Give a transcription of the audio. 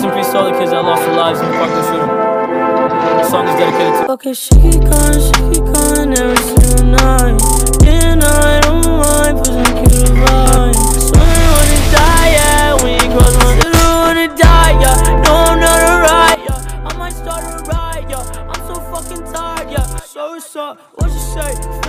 in peace to all the kids that lost their lives in the Parkland shooting. The song is dedicated to. Okay, she keep calling every single night. And I don't mind pushing you to ride. So I don't wanna die, yeah. When you cross my I don't wanna die, yeah. No, I'm not alright, yeah. I might start a riot, yeah. I'm so fucking tired, yeah. So what's up? What you say?